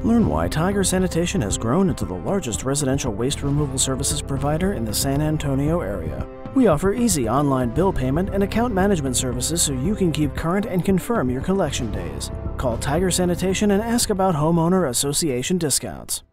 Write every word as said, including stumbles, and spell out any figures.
Learn why Tiger Sanitation has grown into the largest residential waste removal services provider in the San Antonio area. We offer easy online bill payment and account management services so you can keep current and confirm your collection days. Call Tiger Sanitation and ask about homeowner association discounts.